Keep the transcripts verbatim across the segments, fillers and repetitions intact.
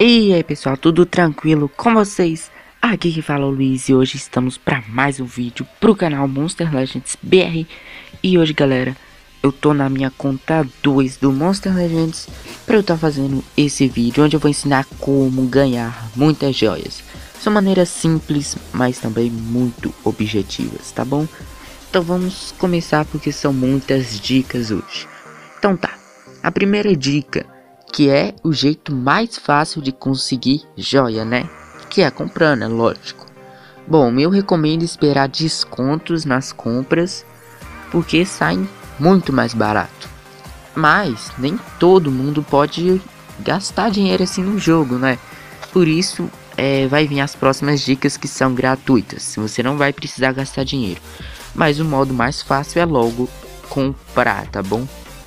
E aí pessoal, tudo tranquilo com vocês? Aqui que fala o Luiz e hoje estamos para mais um vídeo pro canal Monster Legends B R. E hoje galera, eu tô na minha conta dois do Monster Legends para eu estar tá fazendo esse vídeo onde eu vou ensinar como ganhar muitas joias. São maneiras simples, mas também muito objetivas, tá bom? Então vamos começar porque são muitas dicas hoje. Então tá, a primeira dica, que é o jeito mais fácil de conseguir joia, né? Que é comprando, é lógico. Bom, eu recomendo esperar descontos nas compras, porque saem muito mais barato. Mas nem todo mundo pode gastar dinheiro assim no jogo, né? Por isso, é, vai vir as próximas dicas que são gratuitas. Você não vai precisar gastar dinheiro. Mas o modo mais fácil é logo comprar, tá bom?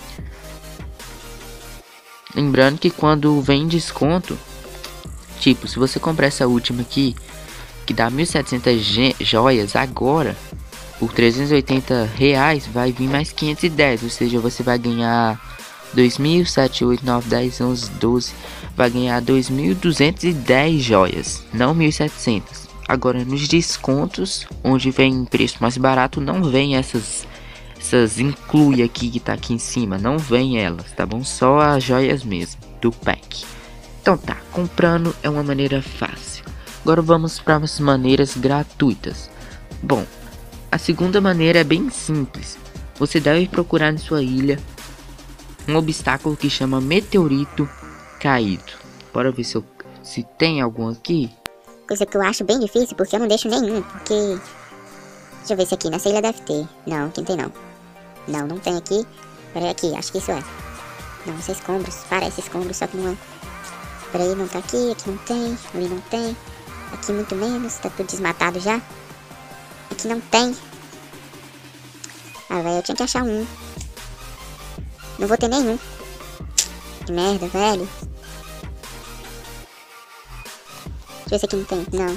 Lembrando que quando vem desconto, tipo, se você comprar essa última aqui, que dá mil e setecentas joias agora, por trezentos e oitenta reais, vai vir mais quinhentos e dez, ou seja, você vai ganhar dois mil, sete, oito, nove, dez, onze, doze, vai ganhar dois mil duzentos e dez joias, não mil e setecentas. Agora, nos descontos, onde vem preço mais barato, não vem essas... Essas inclui aqui que tá aqui em cima, não vem elas, tá bom? Só as joias mesmo, do pack. Então tá, comprando é uma maneira fácil. Agora vamos para as maneiras gratuitas. Bom, a segunda maneira é bem simples. Você deve procurar em sua ilha um obstáculo que chama meteorito caído. Bora ver se, eu, se tem algum aqui. Coisa que eu acho bem difícil, porque eu não deixo nenhum, porque... Deixa eu ver se aqui nessa ilha deve ter. Não, aqui não tem não. Não, não tem aqui. Peraí, aqui, acho que isso é. Não, isso é escombros. Parece escombros, só que não é. Peraí, não tá aqui, aqui não tem. Ali não tem. Aqui muito menos, tá tudo desmatado já. Aqui não tem. Ah, velho, eu tinha que achar um. Não vou ter nenhum. Que merda, velho. Deixa eu ver se aqui não tem. Não.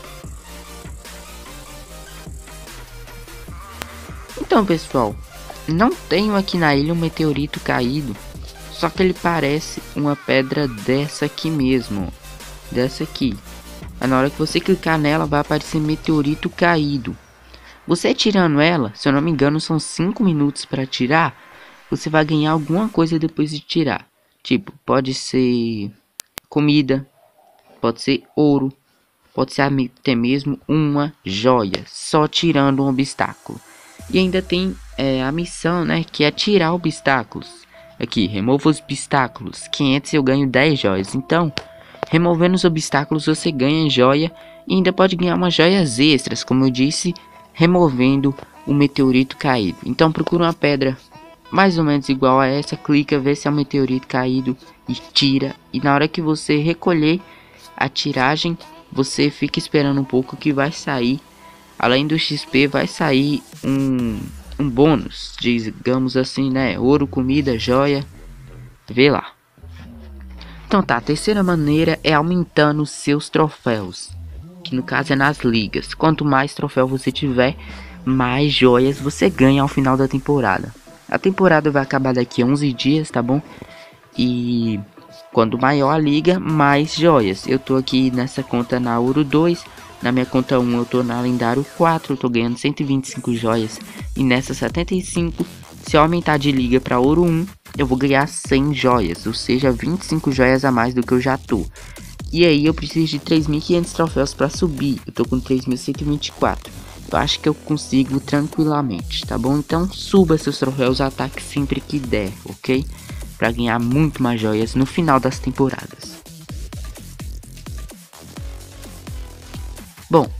Então pessoal, não tenho aqui na ilha um meteorito caído, só que ele parece uma pedra dessa aqui mesmo, dessa aqui. Aí na hora que você clicar nela vai aparecer meteorito caído. Você tirando ela, se eu não me engano são cinco minutos para tirar, você vai ganhar alguma coisa depois de tirar. Tipo, pode ser comida, pode ser ouro, pode ser até mesmo uma joia, só tirando um obstáculo. E ainda tem é, a missão, né, que é tirar obstáculos. Aqui, remova os obstáculos, quinhentos eu ganho dez joias. Então, removendo os obstáculos você ganha joia e ainda pode ganhar umas joias extras, como eu disse, removendo o meteorito caído. Então procura uma pedra mais ou menos igual a essa, clica, vê se é um meteorito caído e tira. E na hora que você recolher a tiragem, você fica esperando um pouco que vai sair. Além do X P vai sair um, um bônus, digamos assim, né? Ouro, comida, joia. Vê lá. Então tá, a terceira maneira é aumentando seus troféus. Que no caso é nas ligas. Quanto mais troféu você tiver, mais joias você ganha ao final da temporada. A temporada vai acabar daqui a onze dias, tá bom? E quando maior a liga, mais joias. Eu tô aqui nessa conta na Ouro dois. Na minha conta um eu tô na lendário quatro, eu tô ganhando cento e vinte e cinco joias. E nessa setenta e cinco, se eu aumentar de liga para ouro um, eu vou ganhar cem joias. Ou seja, vinte e cinco joias a mais do que eu já tô. E aí eu preciso de três mil e quinhentos troféus para subir. Eu tô com três mil cento e vinte e quatro. Eu acho que eu consigo tranquilamente, tá bom? Então suba seus troféus, ataque sempre que der, ok? Para ganhar muito mais joias no final das temporadas. Bom,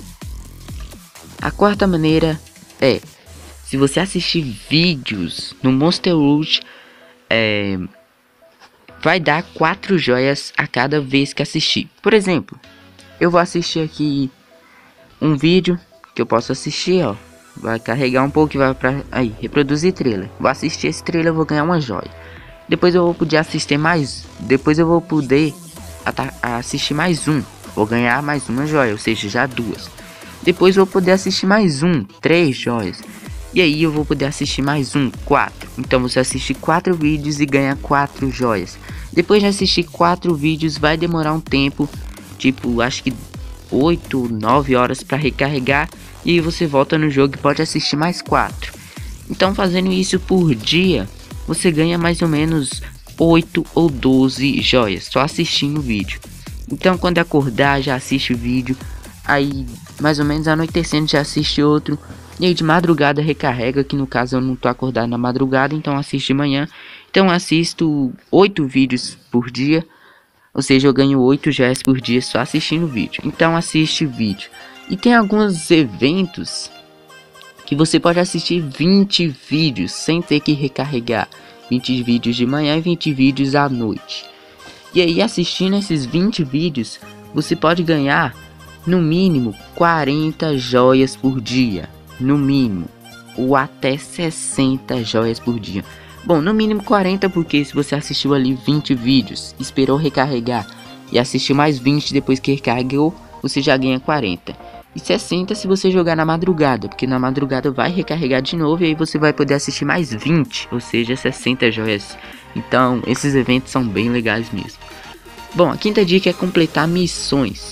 a quarta maneira é, se você assistir vídeos no Monster Root, é, vai dar quatro joias a cada vez que assistir. Por exemplo, eu vou assistir aqui um vídeo que eu posso assistir, ó, vai carregar um pouco e vai para aí, reproduzir trailer. Vou assistir esse trailer, eu vou ganhar uma joia. Depois eu vou poder assistir mais, depois eu vou poder assistir mais um. Vou ganhar mais uma joia, ou seja, já duas. Depois vou poder assistir mais um, três joias. E aí eu vou poder assistir mais um, quatro. Então você assiste quatro vídeos e ganha quatro joias. Depois de assistir quatro vídeos vai demorar um tempo, tipo acho que oito, nove horas para recarregar. E aí você volta no jogo e pode assistir mais quatro. Então fazendo isso por dia, você ganha mais ou menos oito ou doze joias, só assistindo o vídeo. Então quando acordar já assiste o vídeo. Aí mais ou menos anoitecendo já assiste outro. E aí de madrugada recarrega, que no caso eu não tô acordado na madrugada, então assisto de manhã. Então assisto oito vídeos por dia. Ou seja, eu ganho oito joias por dia só assistindo vídeo. Então assiste vídeo. E tem alguns eventos que você pode assistir vinte vídeos sem ter que recarregar. vinte vídeos de manhã e vinte vídeos à noite. E aí assistindo esses vinte vídeos, você pode ganhar no mínimo quarenta joias por dia. No mínimo. Ou até sessenta joias por dia. Bom, no mínimo quarenta, porque se você assistiu ali vinte vídeos, esperou recarregar e assistiu mais vinte depois que recarregou, você já ganha quarenta. E sessenta se você jogar na madrugada, porque na madrugada vai recarregar de novo e aí você vai poder assistir mais vinte, ou seja, sessenta joias. Então, esses eventos são bem legais mesmo. Bom, a quinta dica é completar missões,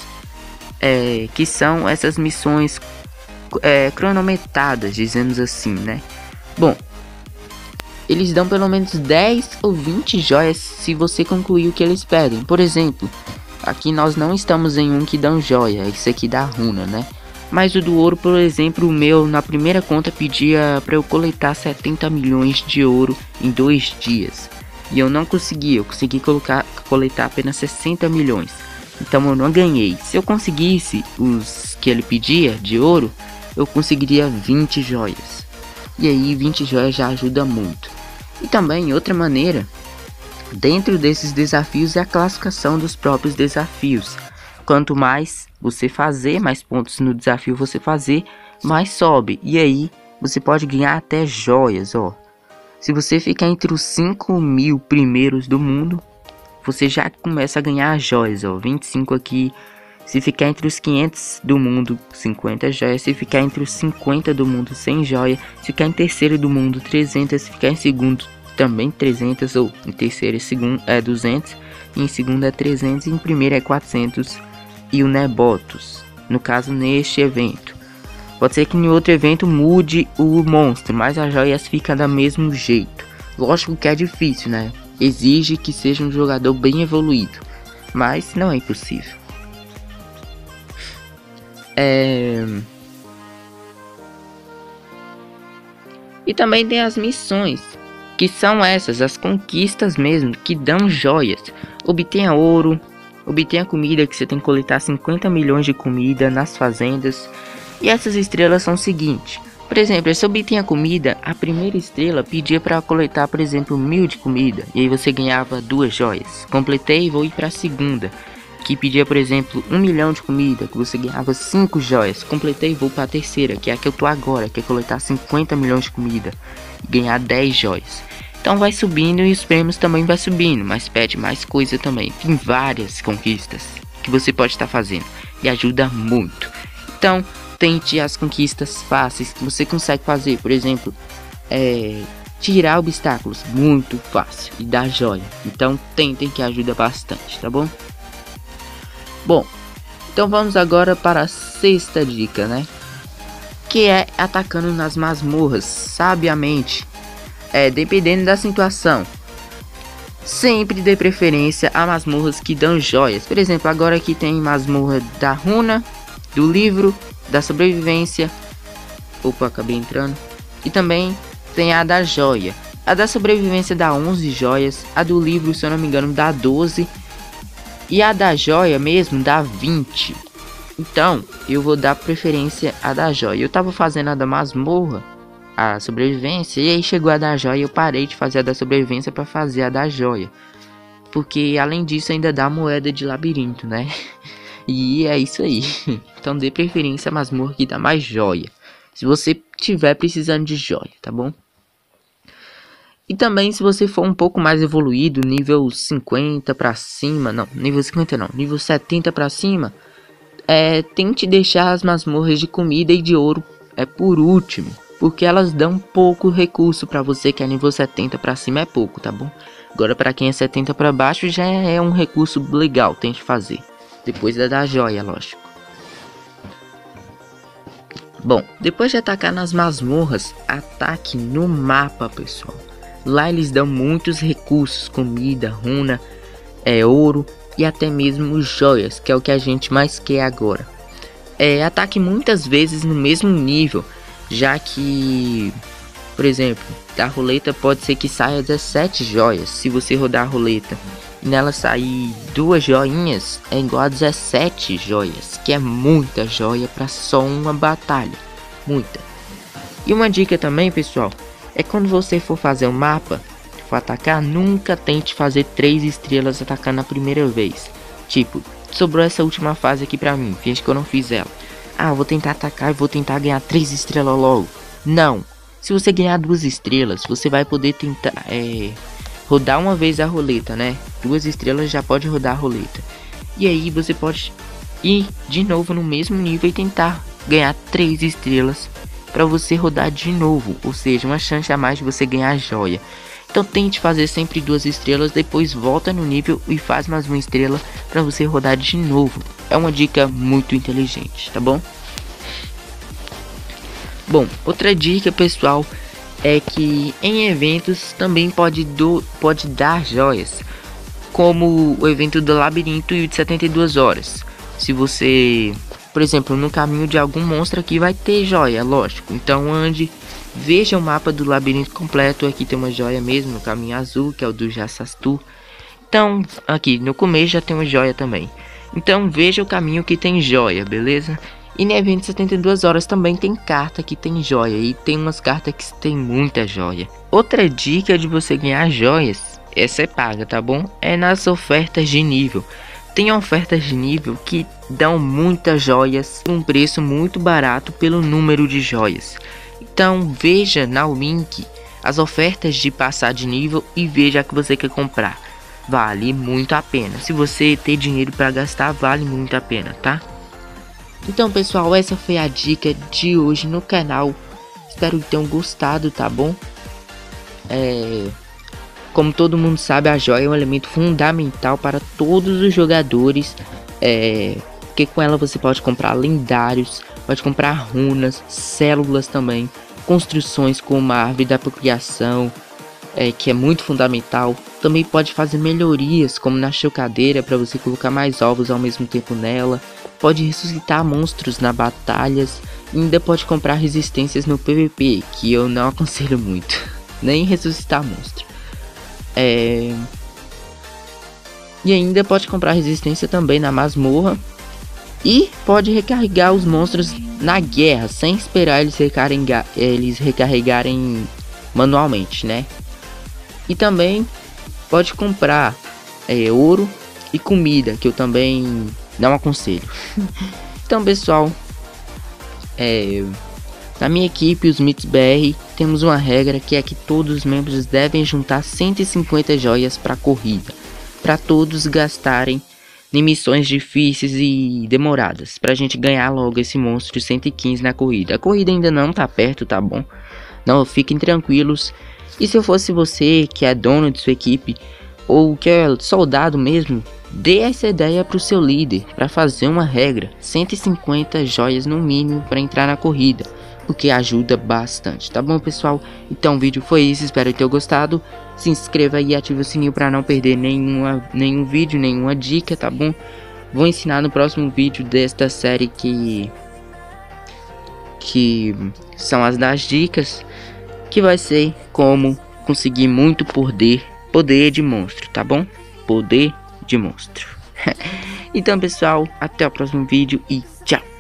é, que são essas missões é, cronometradas, dizemos assim, né? Bom, eles dão pelo menos dez ou vinte joias se você concluir o que eles pedem. Por exemplo, aqui nós não estamos em um que dão joia, esse aqui dá runa, né? Mas o do ouro, por exemplo, o meu na primeira conta pedia para eu coletar setenta milhões de ouro em dois dias. E eu não consegui, eu consegui colocar, coletar apenas sessenta milhões. Então eu não ganhei. Se eu conseguisse os que ele pedia de ouro, eu conseguiria vinte joias. E aí vinte joias já ajuda muito. E também outra maneira, dentro desses desafios, é a classificação dos próprios desafios. Quanto mais você fazer, mais pontos no desafio você fazer, mais sobe. E aí você pode ganhar até joias, ó. Se você ficar entre os cinco mil primeiros do mundo, você já começa a ganhar joias, ó. vinte e cinco aqui. Se ficar entre os quinhentos do mundo, cinquenta joias. Se ficar entre os cinquenta do mundo, cem joias. Se ficar em terceiro do mundo, trezentas. Se ficar em segundo, também trezentas. Ou em terceiro e segundo é duzentos. E em segundo é trezentos. E em primeiro é quatrocentos. E o Nebotos. No caso, neste evento. Pode ser que em outro evento mude o monstro, mas as joias ficam do mesmo jeito. Lógico que é difícil, né? Exige que seja um jogador bem evoluído. Mas não é impossível. É... E também tem as missões, que são essas, as conquistas mesmo, que dão joias. Obtenha ouro, obtenha comida, que você tem que coletar cinquenta milhões de comida nas fazendas. E essas estrelas são o seguinte: por exemplo, se obtenha comida, a primeira estrela pedia para coletar, por exemplo, mil de comida, e aí você ganhava duas joias. Completei e vou ir para a segunda, que pedia, por exemplo, um milhão de comida, que você ganhava cinco joias. Completei e vou para a terceira, que é a que eu tô agora, que é coletar cinquenta milhões de comida e ganhar dez joias. Então vai subindo e os prêmios também vai subindo, mas pede mais coisa também. Tem várias conquistas que você pode estar fazendo e ajuda muito. Então tente as conquistas fáceis que você consegue fazer, por exemplo, é, tirar obstáculos, muito fácil, e dar joia. Então tentem, que ajuda bastante, tá bom? Bom, então vamos agora para a sexta dica, né? Que é atacando nas masmorras, sabiamente, é, dependendo da situação. Sempre dê preferência a masmorras que dão joias. Por exemplo, agora aqui tem masmorra da runa, do livro, da sobrevivência. Opa, acabei entrando. E também tem a da joia. A da sobrevivência dá onze joias. A do livro, se eu não me engano, dá doze. E a da joia mesmo dá vinte. Então eu vou dar preferência a da joia. Eu tava fazendo a da masmorra, a sobrevivência, e aí chegou a da joia. Eu parei de fazer a da sobrevivência para fazer a da joia, porque além disso ainda dá moeda de labirinto, né? E é isso aí. Então dê preferência a masmorra que dá mais joia, se você tiver precisando de joia, tá bom? E também, se você for um pouco mais evoluído, nível cinquenta pra cima, não, nível cinquenta não, nível setenta pra cima, é, tente deixar as masmorras de comida e de ouro é por último. porque elas dão pouco recurso para você que é nível setenta para cima é pouco, tá bom? Agora para quem é setenta para baixo já é um recurso legal, tem que fazer. Depois da da joia, lógico. Bom, depois de atacar nas masmorras, ataque no mapa, pessoal. Lá eles dão muitos recursos, comida, runa, é, ouro e até mesmo joias, que é o que a gente mais quer agora. É, ataque muitas vezes no mesmo nível, já que, por exemplo, da roleta pode ser que saia dezessete joias. Se você rodar a roleta e nela sair duas joinhas, é igual a dezessete joias, que é muita joia para só uma batalha, muita. E uma dica também, pessoal, é quando você for fazer um mapa, for atacar, nunca tente fazer três estrelas atacando a primeira vez. Tipo, sobrou essa última fase aqui pra mim, finge que eu não fiz ela. Ah, vou tentar atacar e vou tentar ganhar três estrelas logo. Não, se você ganhar duas estrelas, você vai poder tentar é, rodar uma vez a roleta, né? Duas estrelas já pode rodar a roleta. E aí você pode ir de novo no mesmo nível e tentar ganhar três estrelas para você rodar de novo, ou seja, uma chance a mais de você ganhar a joia. Então tente fazer sempre duas estrelas, depois volta no nível e faz mais uma estrela para você rodar de novo. É uma dica muito inteligente, tá bom? Bom, outra dica, pessoal, é que em eventos também pode, do, pode dar joias, como o evento do labirinto e o de setenta e duas horas. Se você, por exemplo, no caminho de algum monstro aqui vai ter joia, lógico. Então ande, veja o mapa do labirinto completo. Aqui tem uma joia mesmo no caminho azul, que é o do Jassastu. Então aqui no começo já tem uma joia também. Então veja o caminho que tem joia, beleza? E no evento de setenta e duas horas também tem carta que tem joia. E tem umas cartas que tem muita joia. Outra dica de você ganhar joias, essa é paga, tá bom? É nas ofertas de nível. Tem ofertas de nível que dão muitas joias por um preço muito barato pelo número de joias. Então veja no link as ofertas de passar de nível e veja a que você quer comprar. Vale muito a pena. Se você ter dinheiro para gastar, vale muito a pena, tá? Então, pessoal, essa foi a dica de hoje no canal. Espero que tenham gostado, tá bom? É... Como todo mundo sabe, a joia é um elemento fundamental para todos os jogadores. É... Porque com ela você pode comprar lendários, pode comprar runas, células também, construções como a árvore da procriação, é, que é muito fundamental. Também pode fazer melhorias, como na chocadeira, para você colocar mais ovos ao mesmo tempo nela. Pode ressuscitar monstros na batalhas. E ainda pode comprar resistências no P V P, que eu não aconselho muito. Nem ressuscitar monstro. É... E ainda pode comprar resistência também na masmorra. E pode recarregar os monstros na guerra, sem esperar eles, recarregar, eles recarregarem manualmente, né? E também pode comprar é, ouro e comida, que eu também não aconselho. Então, pessoal, é, na minha equipe, os Mitos B R, temos uma regra que é que todos os membros devem juntar cento e cinquenta joias para a corrida, para todos gastarem em missões difíceis e demoradas, pra gente ganhar logo esse monstro de cento e quinze na corrida. A corrida ainda não tá perto, tá bom? Não, fiquem tranquilos. E se eu fosse você, que é dono de sua equipe, ou que é soldado mesmo, dê essa ideia pro seu líder, para fazer uma regra, cento e cinquenta joias no mínimo para entrar na corrida, porque ajuda bastante, tá bom, pessoal? Então o vídeo foi esse, espero que tenham gostado. Se inscreva aí e ative o sininho para não perder nenhuma, nenhum vídeo, nenhuma dica, tá bom? Vou ensinar no próximo vídeo desta série que, que são as das dicas, que vai ser como conseguir muito poder, poder de monstro, tá bom? Poder de monstro. Então, pessoal, até o próximo vídeo e tchau!